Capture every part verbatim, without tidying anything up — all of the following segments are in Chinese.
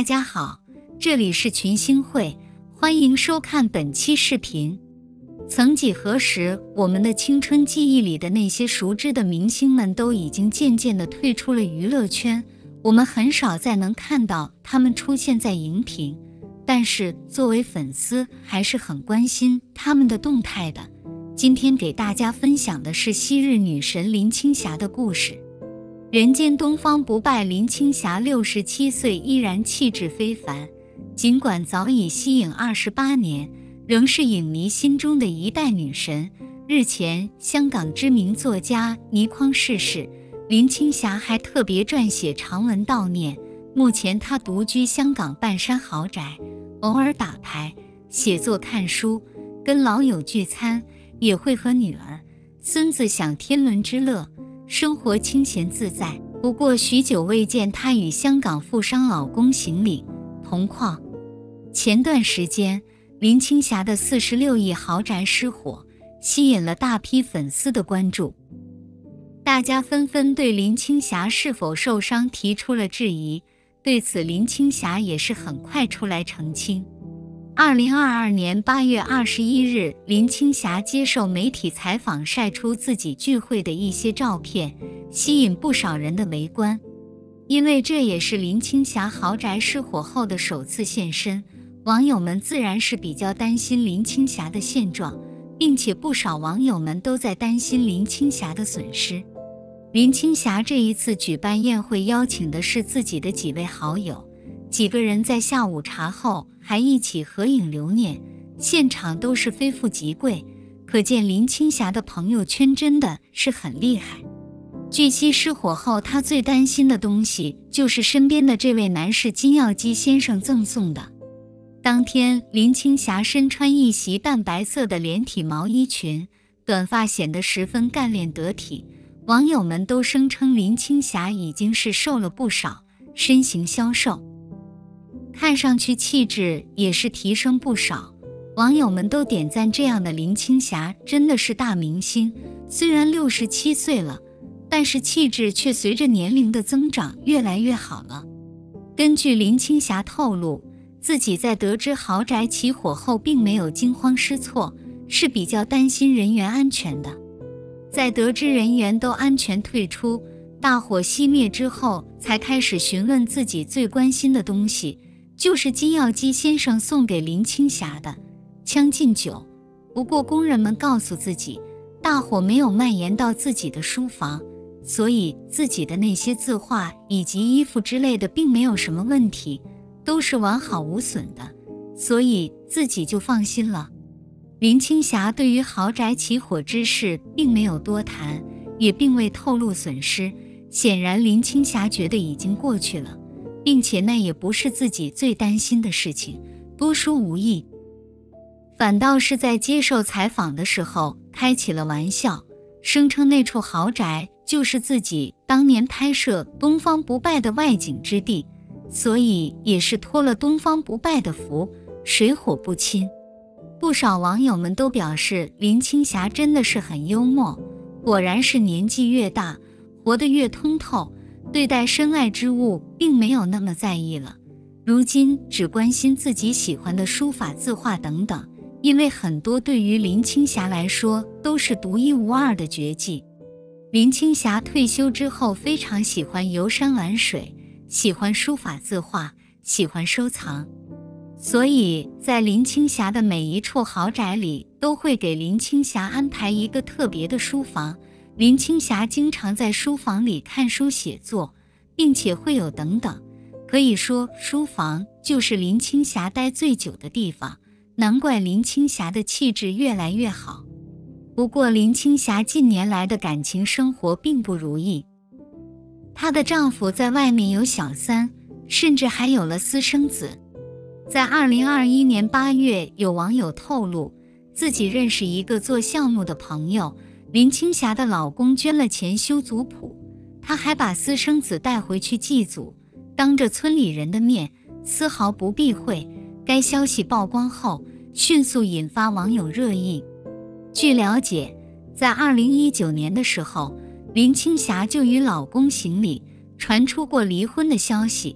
大家好，这里是群星会，欢迎收看本期视频。曾几何时，我们的青春记忆里的那些熟知的明星们都已经渐渐地退出了娱乐圈，我们很少再能看到他们出现在荧屏，但是作为粉丝还是很关心他们的动态的。今天给大家分享的是昔日女神林青霞的故事。人间东方不败林青霞六十七岁依然气质非凡，尽管早已息影二十八年，仍是影迷心中的一代女神。日前，香港知名作家倪匡逝世，林青霞还特别撰写长文悼念。目前她独居香港半山豪宅，偶尔打牌、写作、看书，跟老友聚餐，也会和女儿、孙子享天伦之乐，生活清闲自在。不过许久未见她与香港富商老公行礼同框。前段时间，林青霞的四十六亿豪宅失火，吸引了大批粉丝的关注。大家纷纷对林青霞是否受伤提出了质疑，对此林青霞也是很快出来澄清。二零二二年八月二十一日，林青霞接受媒体采访，晒出自己聚会的一些照片，吸引不少人的围观。因为这也是林青霞豪宅失火后的首次现身，网友们自然是比较担心林青霞的现状，并且不少网友们都在担心林青霞的损失。林青霞这一次举办宴会，邀请的是自己的几位好友，几个人在下午茶后还一起合影留念，现场都是非富即贵，可见林青霞的朋友圈真的是很厉害。据悉，失火后她最担心的东西就是身边的这位男士金耀基先生赠送的。当天，林青霞身穿一袭淡白色的连体毛衣裙，短发显得十分干练得体。网友们都声称林青霞已经是瘦了不少，身形消瘦，看上去气质也是提升不少。网友们都点赞这样的林青霞真的是大明星，虽然六十七岁了，但是气质却随着年龄的增长越来越好了。根据林青霞透露，自己在得知豪宅起火后并没有惊慌失措，是比较担心人员安全的。在得知人员都安全退出，大火熄灭之后，才开始询问自己最关心的东西，就是金耀基先生送给林青霞的将进酒。不过工人们告诉自己，大火没有蔓延到自己的书房，所以自己的那些字画以及衣服之类的并没有什么问题，都是完好无损的，所以自己就放心了。林青霞对于豪宅起火之事并没有多谈，也并未透露损失，显然林青霞觉得已经过去了，并且那也不是自己最担心的事情，多说无益。反倒是在接受采访的时候开起了玩笑，声称那处豪宅就是自己当年拍摄《东方不败》的外景之地，所以也是托了东方不败的福，水火不侵。不少网友们都表示林青霞真的是很幽默，果然是年纪越大，活得越通透，对待身外之物并没有那么在意了，如今只关心自己喜欢的书法字画等等，因为很多对于林青霞来说都是独一无二的绝技。林青霞退休之后非常喜欢游山玩水，喜欢书法字画，喜欢收藏，所以在林青霞的每一处豪宅里都会给林青霞安排一个特别的书房。林青霞经常在书房里看书写作，并且会有等等，可以说书房就是林青霞待最久的地方，难怪林青霞的气质越来越好。不过林青霞近年来的感情生活并不如意，她的丈夫在外面有小三，甚至还有了私生子。在二零二一年八月，有网友透露自己认识一个做项目的朋友，林青霞的老公捐了钱修族谱，他还把私生子带回去祭祖，当着村里人的面丝毫不避讳。该消息曝光后迅速引发网友热议。据了解，在二零一九年的时候，林青霞就与老公行礼，传出过离婚的消息，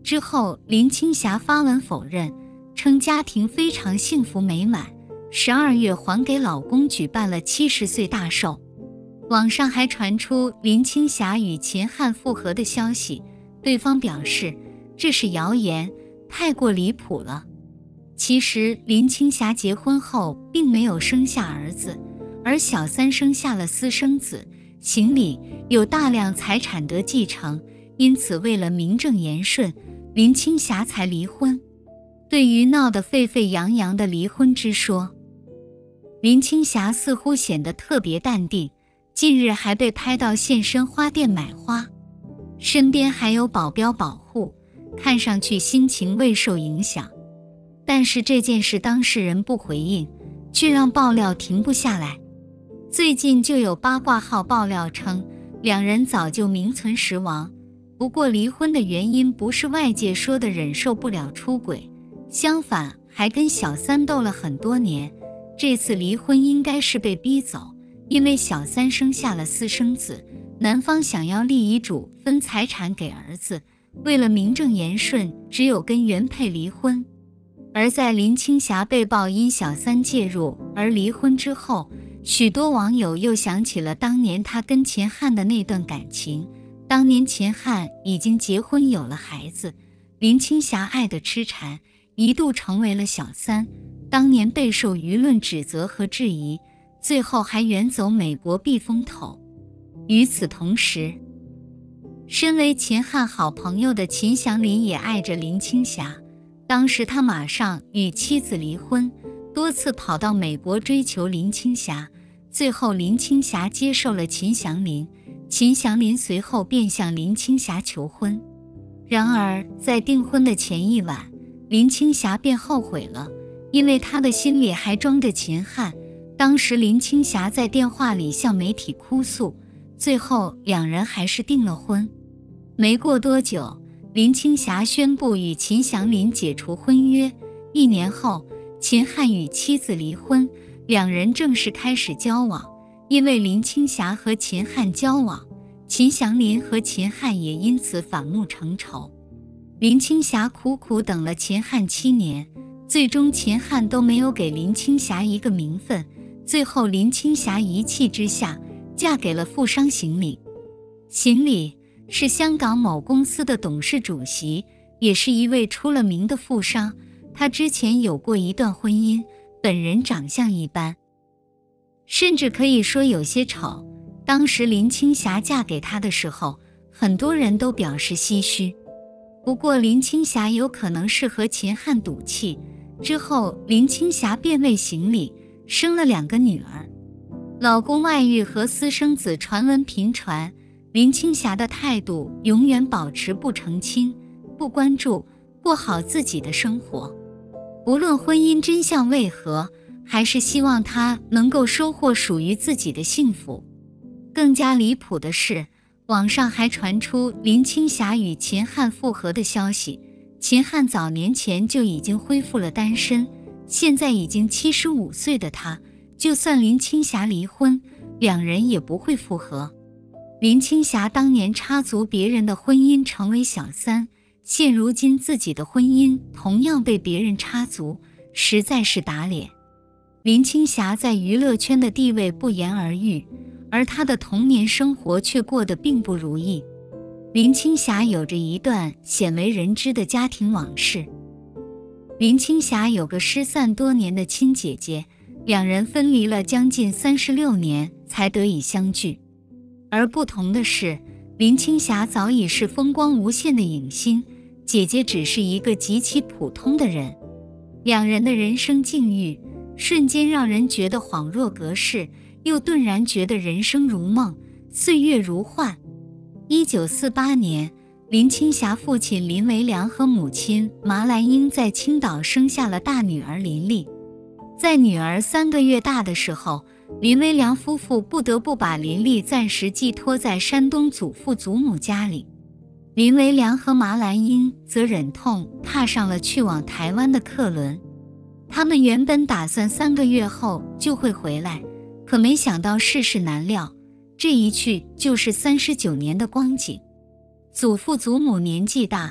之后林青霞发文否认，称家庭非常幸福美满，十二月还给老公举办了七十岁大寿。网上还传出林青霞与秦汉复合的消息，对方表示这是谣言，太过离谱了。其实林青霞结婚后并没有生下儿子，而小三生下了私生子，行里有大量财产得继承，因此为了名正言顺，林青霞才离婚。对于闹得沸沸扬扬的离婚之说，林青霞似乎显得特别淡定，近日还被拍到现身花店买花，身边还有保镖保护，看上去心情未受影响。但是这件事当事人不回应，却让爆料停不下来。最近就有八卦号爆料称，两人早就名存实亡。不过离婚的原因不是外界说的忍受不了出轨，相反还跟小三斗了很多年。这次离婚应该是被逼走，因为小三生下了私生子，男方想要立遗嘱分财产给儿子，为了名正言顺，只有跟原配离婚。而在林青霞被曝因小三介入而离婚之后，许多网友又想起了当年她跟钱汉的那段感情。当年钱汉已经结婚有了孩子，林青霞爱得痴缠，一度成为了小三，当年备受舆论指责和质疑，最后还远走美国避风头。与此同时，身为钱汉好朋友的秦祥林也爱着林青霞，当时他马上与妻子离婚，多次跑到美国追求林青霞，最后林青霞接受了秦祥林，秦祥林随后便向林青霞求婚。然而在订婚的前一晚，林青霞便后悔了，因为她的心里还装着秦汉。当时林青霞在电话里向媒体哭诉，最后两人还是订了婚。没过多久，林青霞宣布与秦祥林解除婚约，一年后，秦汉与妻子离婚，两人正式开始交往。因为林青霞和秦汉交往，秦祥林和秦汉也因此反目成仇。林青霞苦苦等了秦汉七年，最终秦汉都没有给林青霞一个名分，最后林青霞一气之下嫁给了富商行里。行里是香港某公司的董事主席，也是一位出了名的富商。他之前有过一段婚姻，本人长相一般，甚至可以说有些丑。当时林青霞嫁给他的时候，很多人都表示唏嘘。不过林青霞有可能是和秦汉赌气，之后林青霞便为行礼，生了两个女儿。老公外遇和私生子传闻频传，林青霞的态度永远保持不澄清、不关注，过好自己的生活。无论婚姻真相为何，还是希望她能够收获属于自己的幸福。更加离谱的是，网上还传出林青霞与秦汉复合的消息。秦汉早年前就已经恢复了单身，现在已经七十五岁的他，就算林青霞离婚，两人也不会复合。林青霞当年插足别人的婚姻成为小三，现如今自己的婚姻同样被别人插足，实在是打脸。林青霞在娱乐圈的地位不言而喻，而她的童年生活却过得并不如意。林青霞有着一段鲜为人知的家庭往事。林青霞有个失散多年的亲姐姐，两人分离了将近三十六年才得以相聚。而不同的是，林青霞早已是风光无限的影星，姐姐只是一个极其普通的人。两人的人生境遇瞬间让人觉得恍若隔世，又顿然觉得人生如梦，岁月如幻。一九四八年，林青霞父亲林维良和母亲麻兰英在青岛生下了大女儿林丽。在女儿三个月大的时候，林维良夫妇不得不把林丽暂时寄托在山东祖父祖母家里。林维良和麻兰英则忍痛踏上了去往台湾的客轮。他们原本打算三个月后就会回来，可没想到世事难料，这一去就是三十九年的光景。祖父祖母年纪大，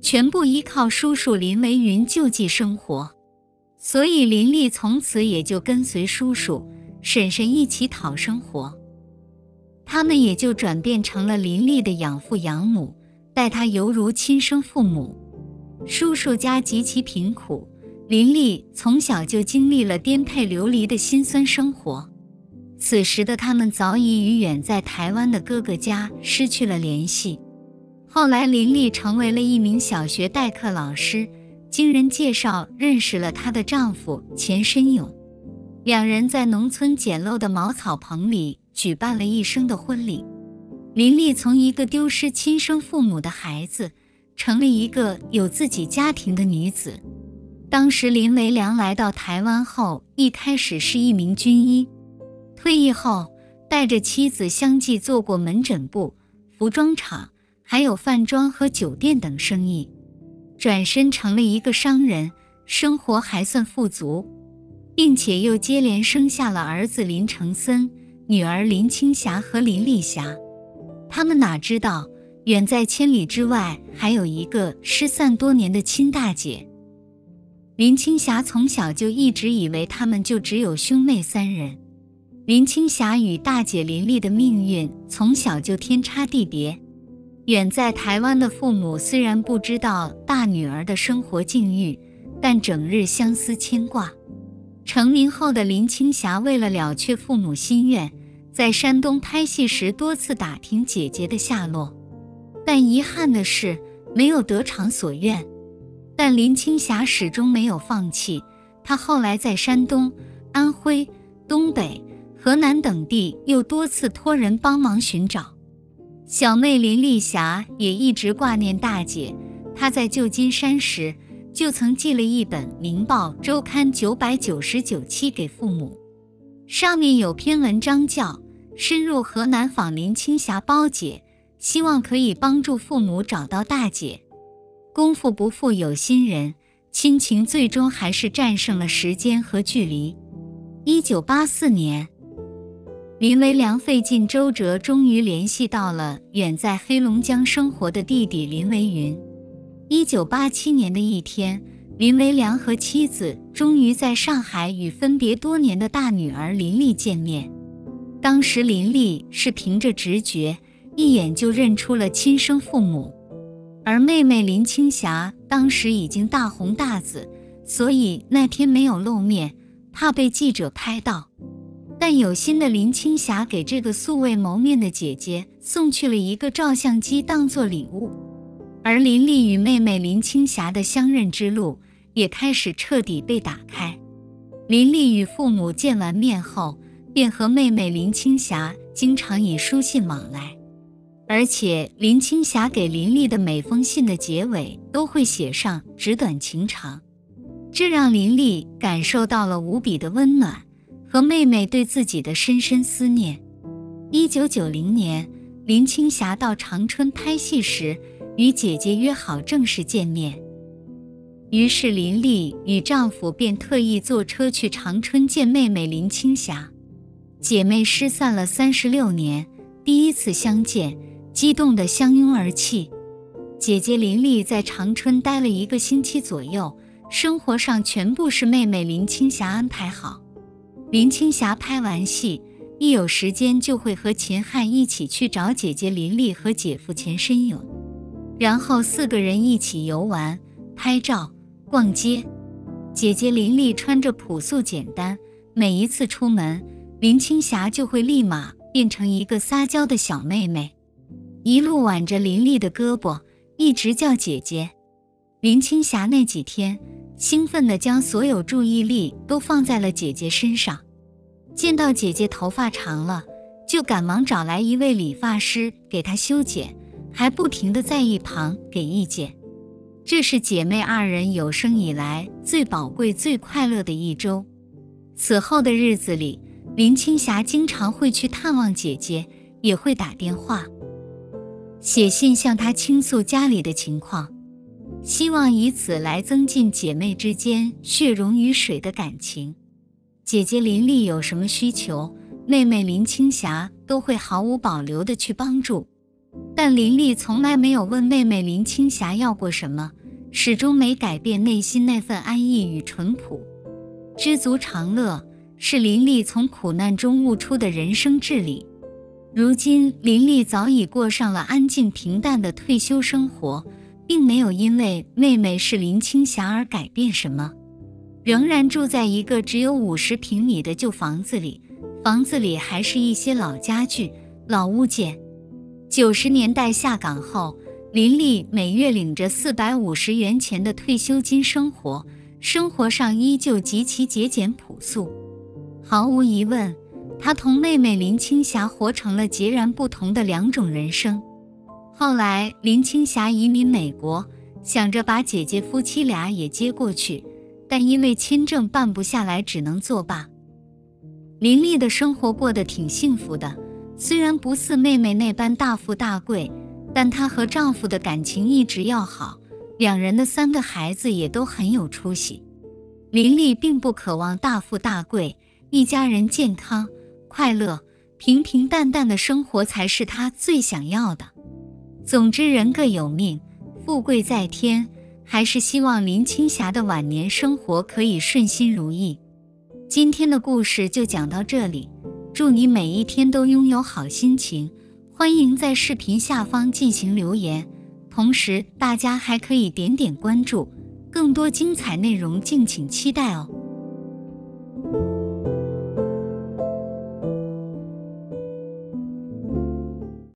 全部依靠叔叔林维云救济生活。所以林丽从此也就跟随叔叔、婶婶一起讨生活。他们也就转变成了林丽的养父养母，待她犹如亲生父母。叔叔家极其贫苦，林丽从小就经历了颠沛流离的辛酸生活。此时的他们早已与远在台湾的哥哥家失去了联系。后来林丽成为了一名小学代课老师，经人介绍认识了她的丈夫钱申勇，两人在农村简陋的茅草棚里举办了一生的婚礼。林丽从一个丢失亲生父母的孩子，成了一个有自己家庭的女子。当时林维良来到台湾后，一开始是一名军医，退役后带着妻子相继做过门诊部、服装厂，还有饭庄和酒店等生意，转身成了一个商人，生活还算富足，并且又接连生下了儿子林承森、女儿林青霞和林丽霞。他们哪知道，远在千里之外还有一个失散多年的亲大姐。林青霞从小就一直以为他们就只有兄妹三人。林青霞与大姐林丽的命运从小就天差地别。远在台湾的父母虽然不知道大女儿的生活境遇，但整日相思牵挂。成名后的林青霞为了了却父母心愿，在山东拍戏时多次打听姐姐的下落，但遗憾的是没有得偿所愿。但林青霞始终没有放弃，她后来在山东、安徽、东北、河南等地又多次托人帮忙寻找。小妹林丽霞也一直挂念大姐，她在旧金山时就曾寄了一本《明报周刊》九百九十九期给父母，上面有篇文章叫深入河南访林青霞胞姐，希望可以帮助父母找到大姐。功夫不负有心人，亲情最终还是战胜了时间和距离。一九八四年，林维良费尽周折，终于联系到了远在黑龙江生活的弟弟林维云。一九八七年的一天，林维良和妻子终于在上海与分别多年的大女儿林丽见面。当时林丽是凭着直觉，一眼就认出了亲生父母，而妹妹林青霞当时已经大红大紫，所以那天没有露面，怕被记者拍到。但有心的林青霞给这个素未谋面的姐姐送去了一个照相机当作礼物，而林丽与妹妹林青霞的相认之路也开始彻底被打开。林丽与父母见完面后，便和妹妹林青霞经常以书信往来，而且林青霞给林丽的每封信的结尾都会写上纸短情长，这让林丽感受到了无比的温暖和妹妹对自己的深深思念。一九九零年，林青霞到长春拍戏时，与姐姐约好正式见面。于是林丽与丈夫便特意坐车去长春见妹妹林青霞。姐妹失散了三十六年，第一次相见，激动得相拥而泣。姐姐林丽在长春待了一个星期左右，生活上全部是妹妹林青霞安排好。林青霞拍完戏，一有时间就会和秦汉一起去找姐姐林丽和姐夫钱申勇，然后四个人一起游玩、拍照、逛街。姐姐林丽穿着朴素简单，每一次出门，林青霞就会立马变成一个撒娇的小妹妹，一路挽着林丽的胳膊，一直叫姐姐。林青霞那几天兴奋地将所有注意力都放在了姐姐身上，见到姐姐头发长了，就赶忙找来一位理发师给她修剪，还不停地在一旁给意见。这是姐妹二人有生以来最宝贵、最快乐的一周。此后的日子里，林青霞经常会去探望姐姐，也会打电话、写信向她倾诉家里的情况，希望以此来增进姐妹之间血溶于水的感情。姐姐林丽有什么需求，妹妹林青霞都会毫无保留地去帮助。 但林丽从来没有问妹妹林青霞要过什么，始终没改变内心那份安逸与淳朴。知足常乐是林丽从苦难中悟出的人生智理。如今林丽早已过上了安静平淡的退休生活，并没有因为妹妹是林青霞而改变什么，仍然住在一个只有五十平米的旧房子里，房子里还是一些老家具、老物件。九十年代下岗后，林丽每月领着四百五十元钱的退休金生活，生活上依旧极其节俭朴素。毫无疑问，她同妹妹林青霞活成了截然不同的两种人生。后来林青霞移民美国，想着把姐姐夫妻俩也接过去，但因为签证办不下来，只能作罢。林丽的生活过得挺幸福的，虽然不似妹妹那般大富大贵，但她和丈夫的感情一直要好，两人的三个孩子也都很有出息。林丽并不渴望大富大贵，一家人健康、快乐、平平淡淡的生活才是她最想要的。总之人各有命，富贵在天，还是希望林青霞的晚年生活可以顺心如意。今天的故事就讲到这里，祝你每一天都拥有好心情。欢迎在视频下方进行留言，同时大家还可以点点关注，更多精彩内容敬请期待哦。